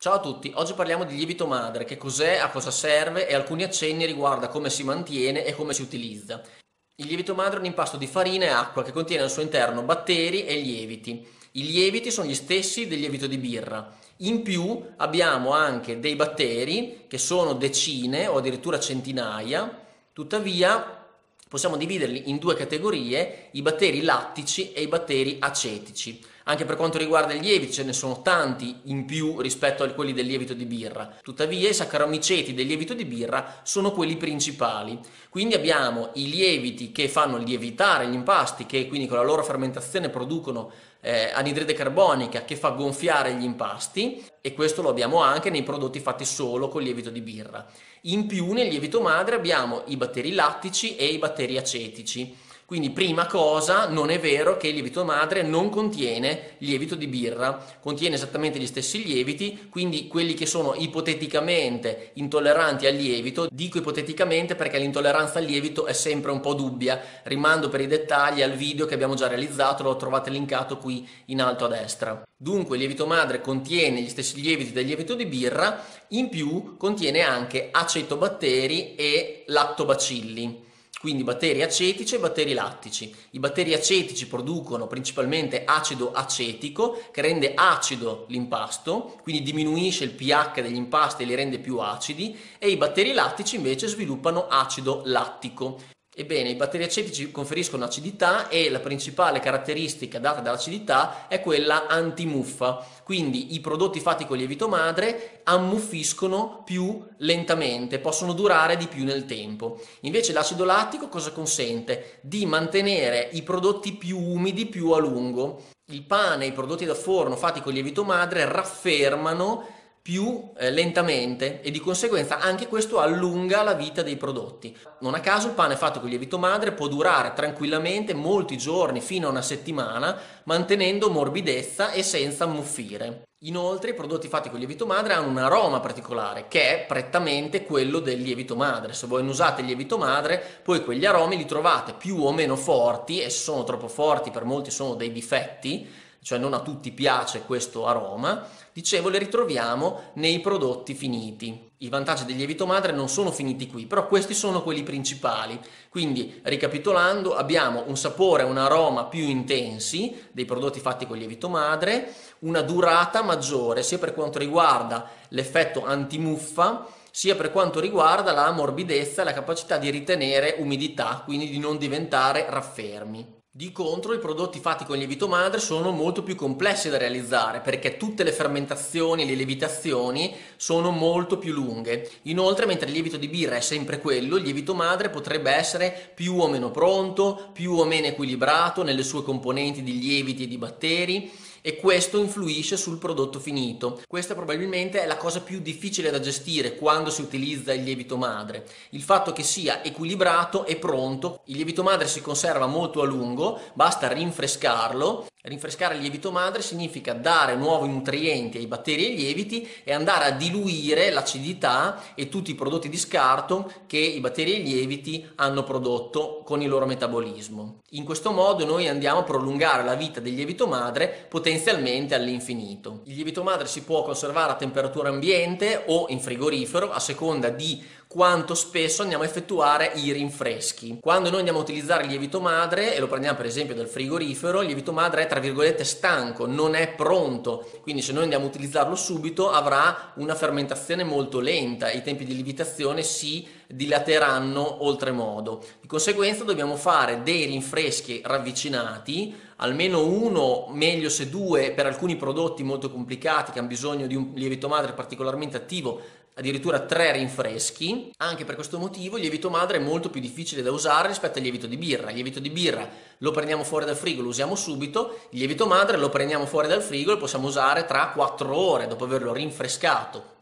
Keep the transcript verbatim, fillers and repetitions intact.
Ciao a tutti, oggi parliamo di lievito madre, che cos'è, a cosa serve e alcuni accenni riguardo a come si mantiene e come si utilizza. Il lievito madre è un impasto di farina e acqua che contiene al suo interno batteri e lieviti. I lieviti sono gli stessi del lievito di birra. In più abbiamo anche dei batteri che sono decine o addirittura centinaia, tuttavia possiamo dividerli in due categorie, i batteri lattici e i batteri acetici. Anche per quanto riguarda i lieviti ce ne sono tanti in più rispetto a quelli del lievito di birra, tuttavia i saccaromiceti del lievito di birra sono quelli principali. Quindi abbiamo i lieviti che fanno lievitare gli impasti, che quindi con la loro fermentazione producono eh, anidride carbonica che fa gonfiare gli impasti, e questo lo abbiamo anche nei prodotti fatti solo con lievito di birra. In più nel lievito madre abbiamo i batteri lattici e i batteri acetici. Quindi prima cosa, non è vero che il lievito madre non contiene lievito di birra, contiene esattamente gli stessi lieviti, quindi quelli che sono ipoteticamente intolleranti al lievito, dico ipoteticamente perché l'intolleranza al lievito è sempre un po' dubbia, rimando per i dettagli al video che abbiamo già realizzato, lo trovate linkato qui in alto a destra. Dunque il lievito madre contiene gli stessi lieviti del lievito di birra, in più contiene anche acetobatteri e lattobacilli. Quindi batteri acetici e batteri lattici. I batteri acetici producono principalmente acido acetico che rende acido l'impasto, quindi diminuisce il pH degli impasti e li rende più acidi, e i batteri lattici invece sviluppano acido lattico. Ebbene, i batteri acetici conferiscono acidità e la principale caratteristica data dall'acidità è quella antimuffa, quindi i prodotti fatti con lievito madre ammuffiscono più lentamente, possono durare di più nel tempo. Invece l'acido lattico cosa consente? Di mantenere i prodotti più umidi più a lungo. Il pane e i prodotti da forno fatti con lievito madre raffermano più eh, lentamente e di conseguenza anche questo allunga la vita dei prodotti. Non a caso il pane fatto con lievito madre può durare tranquillamente molti giorni, fino a una settimana, mantenendo morbidezza e senza ammuffire. Inoltre i prodotti fatti con lievito madre hanno un aroma particolare che è prettamente quello del lievito madre. Se voi non usate il lievito madre, poi quegli aromi li trovate più o meno forti, e se sono troppo forti per molti sono dei difetti, cioè non a tutti piace questo aroma, dicevo, le ritroviamo nei prodotti finiti. I vantaggi del lievito madre non sono finiti qui, però questi sono quelli principali. Quindi, ricapitolando, abbiamo un sapore e un aroma più intensi dei prodotti fatti con lievito madre, una durata maggiore sia per quanto riguarda l'effetto antimuffa, sia per quanto riguarda la morbidezza e la capacità di ritenere umidità, quindi di non diventare raffermi. Di contro i prodotti fatti con lievito madre sono molto più complessi da realizzare perché tutte le fermentazioni e le lievitazioni sono molto più lunghe. Inoltre, mentre il lievito di birra è sempre quello, il lievito madre potrebbe essere più o meno pronto, più o meno equilibrato nelle sue componenti di lieviti e di batteri, e questo influisce sul prodotto finito. Questa probabilmente è la cosa più difficile da gestire quando si utilizza il lievito madre, il fatto che sia equilibrato e pronto. Il lievito madre si conserva molto a lungo, basta rinfrescarlo. Rinfrescare il lievito madre significa dare nuovi nutrienti ai batteri e ai lieviti e andare a diluire l'acidità e tutti i prodotti di scarto che i batteri e i lieviti hanno prodotto con il loro metabolismo. In questo modo noi andiamo a prolungare la vita del lievito madre potenzialmente all'infinito. Il lievito madre si può conservare a temperatura ambiente o in frigorifero a seconda di quanto spesso andiamo a effettuare i rinfreschi. Quando noi andiamo a utilizzare il lievito madre, e lo prendiamo per esempio dal frigorifero, il lievito madre è tra virgolette stanco, non è pronto, quindi se noi andiamo a utilizzarlo subito avrà una fermentazione molto lenta e i tempi di lievitazione si dilateranno oltremodo. Di conseguenza dobbiamo fare dei rinfreschi ravvicinati, almeno uno, meglio se due, per alcuni prodotti molto complicati che hanno bisogno di un lievito madre particolarmente attivo, addirittura tre rinfreschi. Anche per questo motivo il lievito madre è molto più difficile da usare rispetto al lievito di birra. Il lievito di birra lo prendiamo fuori dal frigo, lo usiamo subito, il lievito madre lo prendiamo fuori dal frigo e lo possiamo usare tra quattro ore dopo averlo rinfrescato